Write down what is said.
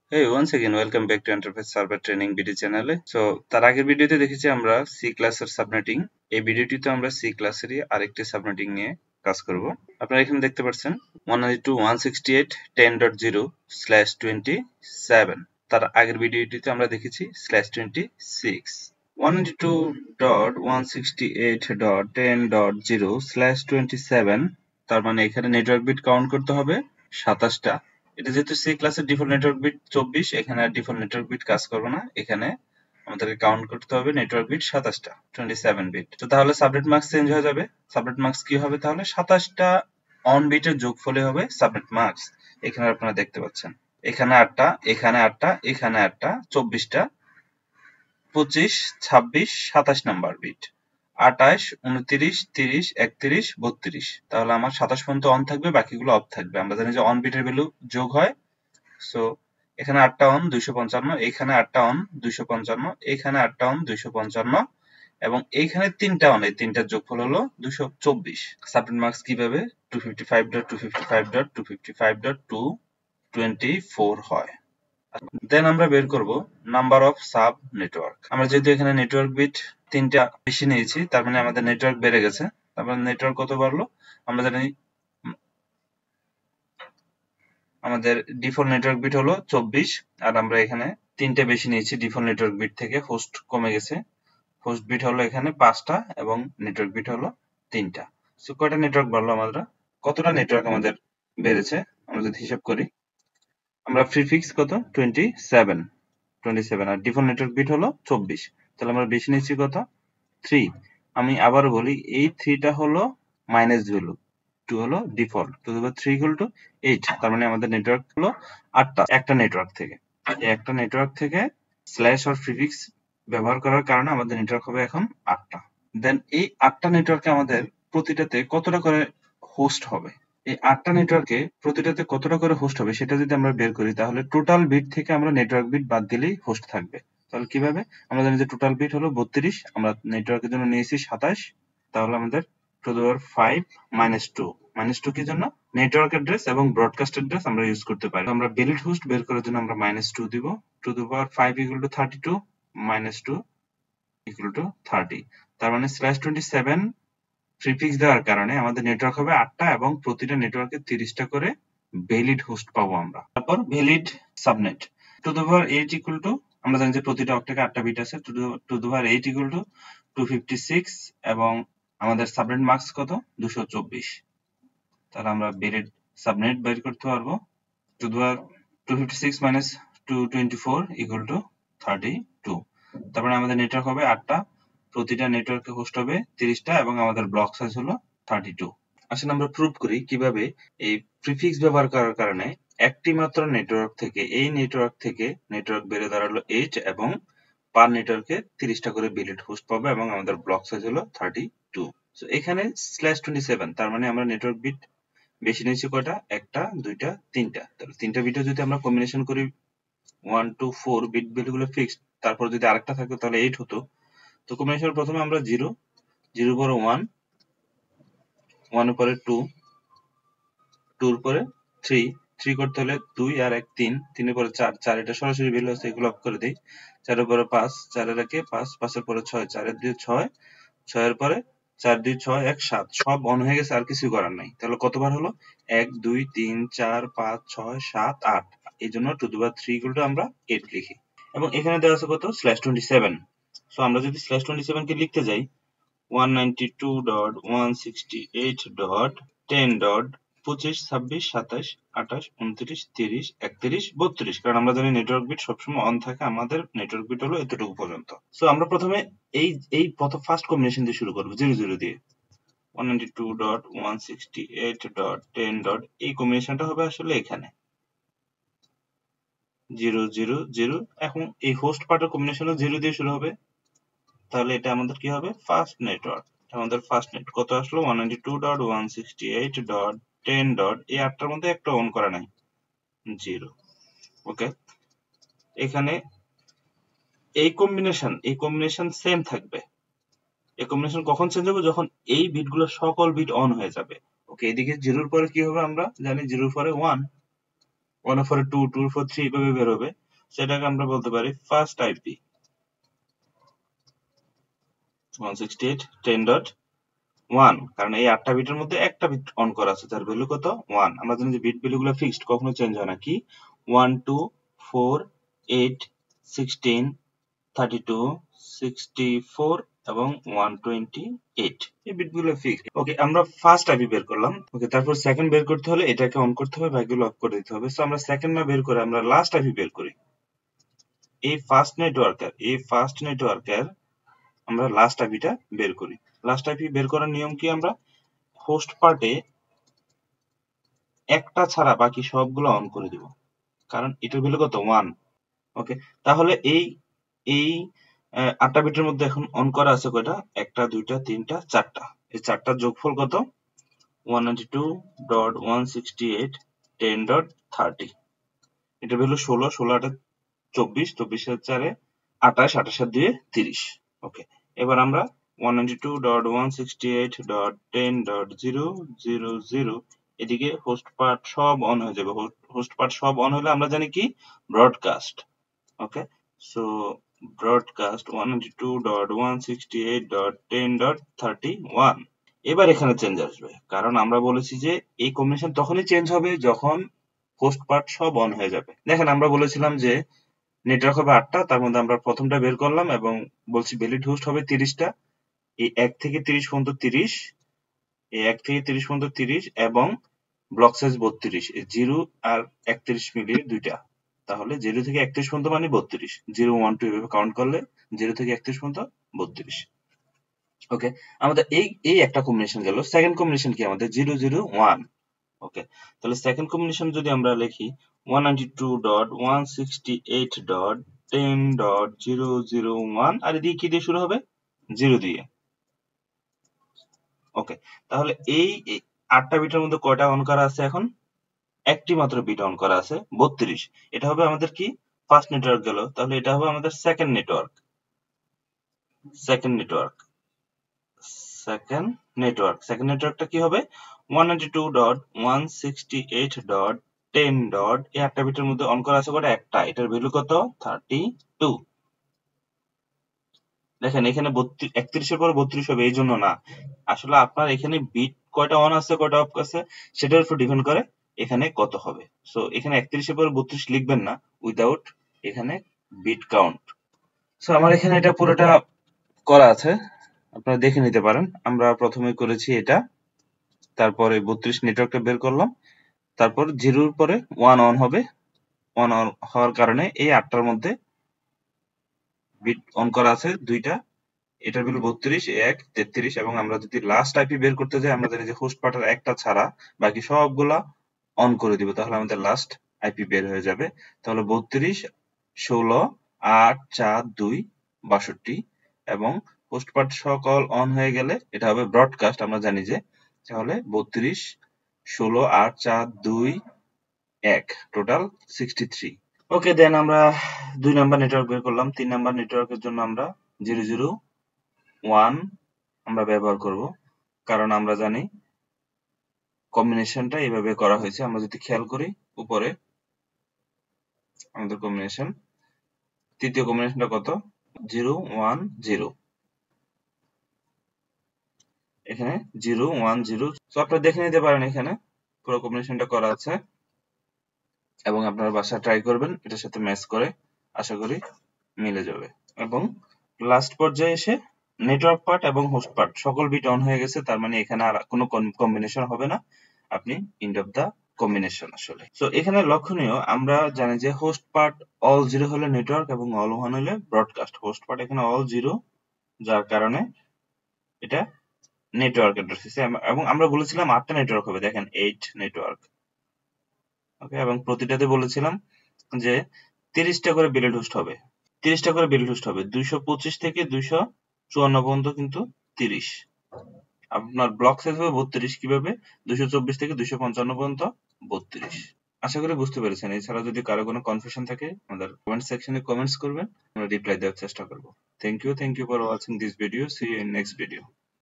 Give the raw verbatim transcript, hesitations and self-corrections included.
Hey, once again, welcome back to Enterprise Server Training video চ্যানেলে। So তার আগের ভিডিওতে দেখেছি আমরা সি ক্লাসের সাবনেটিং। এই ভিডিওটিতে আমরা সি ক্লাসেরই আরেকটি সাবনেটিং নিয়ে কাজ করব। আপনারা এখানে দেখতে পাচ্ছেন one ninety-two dot one sixty-eight dot ten dot zero slash twenty-seven। তার আগের ভিডিওটিতে আমরা দেখেছি slash twenty-six। one ninety-two dot one sixty-eight dot ten dot zero slash twenty-seven, তার মানে এখানে নেটওয়ার্ক বিট কাউন্ট করতে হবে সাতাশটা। এটা যেহেতু সি ক্লাসের ডিফল্ট নেটওয়ার্ক বিট চব্বিশ, এখানে আর ডিফল্ট নেটওয়ার্ক বিট কাজ করবে না। এখানে আমাদেরকে কাউন্ট করতে হবে নেটওয়ার্ক বিট সাতাশটা, twenty-seven বিট। তো তাহলে সাবনেট মাস্ক চেঞ্জ হয়ে যাবে। সাবনেট মাস্ক কি হবে তাহলে? সাতাশটা অন বিটের যোগফলে হবে সাবনেট মাস্ক। এখানে আপনারা দেখতে পাচ্ছেন এখানে আটটা, এখানে আটটা, এখানে আটটা, চব্বিশটা, পঁচিশ, ছাব্বিশ, সাতাশ নাম্বার বিট, আটাশ, উনত্রিশ, তিরিশ, একত্রিশ, বত্রিশ। তাহলে আমার সাতাশ পর্যন্ত অন থাকবে, বাকিগুলো অফ থাকবে। আমরা জানি যে অন বিটের ভ্যালু যোগ হয়। সো এখানে আটটা অন দুইশো পঞ্চান্ন, এখানে আটটা অন দুইশো পঞ্চান্ন, এখানে আটটা অন দুইশো পঞ্চান্ন এবং এইখানে তিনটা অন, এই তিনটার যোগফল হলো দুইশো চব্বিশ। সাবনেট মাস্ক কিভাবে two fifty-five dot two fifty-five dot two fifty-five dot two twenty-four হয়। দেন আমরা বের করব নাম্বার অফ সাব নেটওয়ার্ক। আমরা যেহেতু এখানে নেটওয়ার্ক বিট তিনটা বেশি নিয়েছি, তার মানে আমাদের নেটওয়ার্ক বেড়ে গেছে। তারপর নেটওয়ার্ক কত বাড়লো? আমরা জানি আমাদের ডিফল্ট নেটওয়ার্ক বিট হলো চব্বিশ, আর আমরা এখানে তিনটে বেশি নিয়েছি ডিফল্ট নেটওয়ার্ক বিট থেকে। হোস্ট কমে গেছে, হোস্ট বিট হলো এখানে পাঁচটা এবং নেটওয়ার্ক বিট হলো তিনটা। সো কয়টা নেটওয়ার্ক বাড়লো? আমরা কতটা নেটওয়ার্ক আমাদের বেড়েছে আমরা যদি হিসাব করি, আমরা প্রিফিক্স কত টোয়েন্টি সেভেন টোয়েন্টি সেভেন আর ডিফল্ট নেটওয়ার্ক বিট হলো চব্বিশ, তাহলে আমরা বেশি নিচ্ছি কত? থ্রি। আমি আবার বলি, এই থ্রিটা হলো মাইনাস ভ্যালু, টু হলো ডিফল্ট, টু দেবো থ্রি ইকুয়াল টু এইট। তার মানে আমাদের নেটওয়ার্ক হলো আটটা একটা নেটওয়ার্ক থেকে। এই একটা নেটওয়ার্ক থেকে স্ল্যাশ আর প্রিফিক্স ব্যবহার করার কারণে আমাদের নেটওয়ার্ক হবে এখন আটটা। দেন এই আটটা নেটওয়ার্কে আমাদের প্রতিটাতে কতটা করে হোস্ট হবে? এই আটটা নেটওয়ার্কে প্রতিটাতে কতটা করে হোস্ট হবে সেটা যদি আমরা বের করি, তাহলে টোটাল বিট থেকে আমরা নেটওয়ার্ক বিট বাদ দিলেই হোস্ট থাকবে। তাহলে কিভাবে? আমরা জানি যে টোটাল বিট হলো বত্রিশ, আমরা নেটওয়ার্কের জন্য নিয়েছি সাতাশ, তাহলে আমাদের two the power five minus two. Minus two কি জন্য? নেটওয়ার্ক অ্যাড্রেস এবং ব্রডকাস্ট অ্যাড্রেস আমরা ইউজ করতে পারি। আমরা বেলিড হোস্ট বের করার জন্য আমরা মাইনাস টু দিব। Two the power five equal to thirty two minus two equal to thirty. তার মানে স্ল্যাশ টোয়েন্টি সেভেন প্রিফিক্স দেওয়ার কারণে আমাদের নেটওয়ার্ক হবে আটটা এবং প্রতিটা নেটওয়ার্কে তিরিশটা করে ভ্যালিড হোস্ট পাবো আমরা। তারপর valid subnet two the power eight equal to, আমরা জানি যে প্রতিটা অক্টেটে আটটা বিট আছে, two the power eight equal to two fifty six এবং আমাদের সাবনেট মার্কস কত? দুশো চব্বিশ। তাহলে আমরা ভ্যালিড সাবনেট বের করতে পারবো। Two the power two fifty six minus two twenty four equal to thirty two. তারপরে আমাদের নেটওয়ার্ক হবে আটটা, প্রতিটা নেটওয়ার্কে হোস্ট হবে তিরিশটা এবং আমাদের ব্লক সাইজ হলো থার্টি টু। আসলে আমরা প্রুভ করি কিভাবে এই প্রিফিক্স ব্যবহার করার কারণে একটি মাত্র নেটওয়ার্ক থেকে এই নেটওয়ার্ক থেকে নেটওয়ার্ক বেড়ে দাঁড়ালো এইট এবং পার নেটওয়ার্কে তিরিশটা করে ভ্যালিড হোস্ট পাবো এবং আমাদের ব্লক সাইজ হলো থার্টি টু। সো এখানে স্ল্যাশ টোয়েন্টি সেভেন, তার মানে আমরা নেটওয়ার্ক বিট বেশি নিয়েছি কয়টা? একটা, দুইটা, তিনটা। তাহলে তিনটা বিটে যদি আমরা কম্বিনেশন করি ওয়ান টু ফোর বিট ভ্যালুগুলো ফিক্সড, তারপর যদি আরেকটা থাকতো তাহলে এইট হতো। তো কম্বিনেশন প্রথমে আমরা জিরো, জিরোর পরে ওয়ান, ওয়ানের পরে টু, টুর পরে থ্রি, থ্রি করতে হলে দুই আর এক তিন, তিনের পরে চার, চার এটা সরাসরি ভ্যালু আছে এগুলো অফ করে দিই। চারের পরে পাঁচ, চারের একে পাঁচ, পাঁচের পরে ছয়, চারের দুই ছয়, ছয়ের পরে চার দুই ছয় এক সাত, সব অন হয়ে গেছে, আর কিছু করার নাই। তাহলে কতবার হলো? এক, দুই, তিন, চার, পাঁচ, ছয়, সাত, আট। এই জন্য two the power three equal to আমরা এইট লিখি এবং এখানে দেওয়া আছে কত? Slash twenty seven. সো আমরা যদি স্ল্যাশ টোয়েন্টি সেভেন কে লিখতে যাই one ninety-two dot one sixty-eight dot ten dot পঁচিশ, ছাব্বিশ, সাতাশ, আটাশ, উনত্রিশ, তিরিশ, একত্রিশ, বত্রিশ, কারণ আমরা জানি নেটওয়ার্ক বিট সবসময় অন থাকে, আমাদের নেটওয়ার্ক বিট হলো এতটুকু পর্যন্ত। সো আমরা প্রথমে এই এই প্রথম ফার্স্ট কম্বিনেশন দিয়ে শুরু করবো, জিরো জিরো দিয়ে। one ninety-two dot one sixty-eight dot ten dot এই কম্বিনেশনটা হবে আসলে এখানে জিরো জিরো জিরো। এখন এই হোস্ট পার্টের কম্বিনেশনও জিরো দিয়ে শুরু হবে, তাহলে এটা আমাদের কি হবে? First network. আমাদের ফার্স্ট নেট কত আসলো? one ninety-two dot one sixty-eight dot ten dot এই আটটার মধ্যে একটা অন করা নাই, জিরো। ওকে, এখানে এই কম্বিনেশন এই কম্বিনেশন সেম থাকবে। এই কম্বিনেশন কখন চেঞ্জ হবে? যখন এই বিটগুলো সকল বিট অন হয়ে যাবে। ওকে, এদিকে জিরোর পরে কি হবে? আমরা জানি জিরোর পরে ওয়ান, ওয়ান ও ফোর এ টু, টু ফোর থ্রি এইভাবে বের হবে, সেটাকে আমরা বলতে পারি first IP one sixty eight dot ten dot one, কারণ এই আটটা বিটের মধ্যে একটা বিট অন করা আছে, তার ভ্যালু কত? ওয়ান। আমরা জানি যে বিট ভ্যালুগুলো ফিক্সড, কখনো চেঞ্জ হয় না। কি? One, two, four, eight, sixteen, thirty two, sixty four এবং ওয়ান টোয়েন্টি এইট, এই বিটগুলো ফিক্সড। ওকে, আমরা ফার্স্ট আইপি বের করলাম। ওকে, তারপর সেকেন্ড বের করতে হলে এটাকে অন করতে হবে, বাকিগুলো অফ করে দিতে হবে। সো আমরা সেকেন্ড না বের করে আমরা লাস্ট আইপি বের করি। এই ফার্স্ট নেটওয়ার্কের এই ফার্স্ট নেটওয়ার্কের আমরা লাস্ট আইপিটা বের করি। লাস্ট আইপি বের করার নিয়ম কি? আমরা হোস্ট পার্টে একটা ছাড়া বাকি সবগুলো অন করে দিব, কারণ এটার ভ্যালু কত? ওয়ান। ওকে, তাহলে এই এই আহ, আটটা বিটের মধ্যে এখন অন করা আছে কয়টা? একটা, দুইটা, তিনটা, চারটা। এই চারটার যোগফল কত? One ninety two dot one sixty eight ten dot thirty. এটার ভ্যালু ষোলো, ষোলো আটে চব্বিশ, চব্বিশের চারে আঠাশ, আঠাশের দুয়ে তিরিশ। ওকে, এবার আমরা one ninety two dot one sixty eight dot ten dot zero zero zero এদিকে হোস্ট পার্ট সব অন হয়ে যাবে। হোস্ট পার্ট সব অন হলে আমরা জানি কি? Broadcast. Okay, so broadcast one ninety two dot one sixty eight dot ten dot thirty one. এবার এখানে চেঞ্জ আসবে, কারণ আমরা বলেছি যে এই কম্বিনেশন তখনই চেঞ্জ হবে যখন হোস্ট পার্ট সব অন হয়ে যাবে। দেখেন, আমরা বলেছিলাম যে নেটওয়ার্ক হবে আটটা, তার মধ্যে আমরা প্রথমটা বের করলাম এবং বলছি ভ্যালিড হোস্ট হবে তিরিশটা। এই এক থেকে তিরিশ পর্যন্ত তিরিশ, এই এক থেকে তিরিশ পর্যন্ত তিরিশ এবং ব্লক সাইজ বত্রিশ, এই জিরো আর একত্রিশ মিলিয়ে দুইটা। তাহলে জিরো থেকে একত্রিশ পর্যন্ত মানে বত্রিশ। জিরো ওয়ান টু এভাবে কাউন্ট করলে জিরো থেকে একত্রিশ পর্যন্ত বত্রিশ। ওকে, আমাদের এই এই একটা কম্বিনেশন গেল। সেকেন্ড কম্বিনেশন কি? আমাদের জিরো জিরো ওয়ান। ওকে, তাহলে সেকেন্ড কম্বিনেশন যদি আমরা লিখি one ninety two dot one sixty eight dot ten dot zero zero one, আর এদিকে কি দিয়ে শুরু হবে? জিরো দিয়ে। ওকে, তাহলে এই এই আটটা বিটের মধ্যে কয়টা অন করা আছে? এখন একটি মাত্র বিট অন করা আছে, বত্রিশ। এটা হবে আমাদের কি? ফার্স্ট নেটওয়ার্ক গেল, তাহলে এটা হবে আমাদের second network. Second network second network second নেটওয়ার্কটা কি হবে? One ninety two dot one sixty eight dot ten dot এই আটটা বিটের মধ্যে অন করা আছে কটা? একটা। এটার ভ্যালু কত? Thirty two. দেখেন, এখানে একত্রিশের পর বত্রিশ হবে এই জন্য না, আসলে আপনার এখানে বিট কয়টা অন আছে কয়টা অফ আছে সেটার উপর ডিপেন্ড করে এখানে কত হবে। সো এখানে একত্রিশের পর বত্রিশ লিখবেন না উইদাউট এখানে বিট কাউন্ট। সো আমার এখানে এটা পুরোটা করা আছে, আপনারা দেখে নিতে পারেন। আমরা প্রথমে করেছি এটা, তারপরে বত্রিশ নেটওয়ার্কটা বের করলাম, তারপর জিরোর পরে ওয়ান অন হবে। ওয়ান অন হওয়ার কারণে এই আটটার মধ্যে বিট অন করা আছে দুইটা, এটার ভ্যালু বত্রিশ, এক, তেত্রিশ এবং আমরা যদি লাস্ট আইপি বের করতে যাই আমরা জানি যে হোস্ট পার্টের একটা ছাড়া বাকি সবগুলা অন করে দিব, তাহলে আমাদের লাস্ট আইপি বের হয়ে যাবে। তাহলে বত্রিশ, ষোলো, আট, চার, দুই, বাষট্টি এবং হোস্ট পার্ট সকল অন হয়ে গেলে এটা হবে ব্রডকাস্ট, আমরা জানি যে। তাহলে বত্রিশ, ষোলো, আট, চার, দুই, এক, total sixty three. Okay, then আমরা দুই নাম্বার নেটওয়ার্ক বের করলাম। তিন নাম্বার নেটওয়ার্কের জন্য আমরা জিরো জিরো ওয়ান আমরা ব্যবহার করব, কারণ আমরা জানি কম্বিনেশনটা এইভাবে করা হয়েছে। আমরা যদি খেয়াল করি উপরে আমাদের কম্বিনেশন, তৃতীয় কম্বিনেশনটা কত? জিরো ওয়ান জিরো, এখানে জিরো ওয়ান জিরো। তো আপনারা দেখে নিতে পারেন এখানে পুরো কম্বিনেশনটা করা আছে এবং আপনারা বাসায় ট্রাই করবেন, এটার সাথে ম্যাচ করে আশা করি মিলে যাবে। এবং লাস্ট পর্যায়ে এসে নেটওয়ার্ক পার্ট এবং হোস্ট পার্ট সকল বিট অন হয়ে গেছে, তার মানে এখানে আর কোনো কম্বিনেশন হবে না, আপনি এন্ড অফ দা কম্বিনেশন আসলে। সো এখানে লক্ষণীয়, আমরা জানি যে হোস্ট পার্ট অল জিরো হলে নেটওয়ার্ক এবং অল ওয়ান হলে ব্রডকাস্ট। হোস্ট পার্ট এখানে অল জিরো, যার কারণে এটা নেটওয়ার্ক অ্যাড্রেস হিসেবে, এবং আমরা বলেছিলাম আটটা নেটওয়ার্ক হবে, দেখেন এইট নেটওয়ার্ক। ওকে, এবং প্রতিটাতে বলেছিলাম যে তিরিশটা করে বিলেট হোস্ট হবে, তিরিশটা করে বিলেট হোস্ট হবে, দুইশো পঁচিশ থেকে দুইশো চুয়ান্ন পর্যন্ত কিন্তু তিরিশ। আপনার ব্লক সাইজ হবে বত্রিশ, কিভাবে? দুইশো চব্বিশ থেকে দুইশো পঞ্চান্ন পর্যন্ত বত্রিশ। আশা করি বুঝতে পেরেছেন। এছাড়া যদি কারো কোনো কনফিউশন থাকে আমাদের কমেন্ট সেকশনে কমেন্টস করবেন, আমরা রিপ্লাই দেওয়ার চেষ্টা করব। Thank you thank you for watching this video. See you in next video.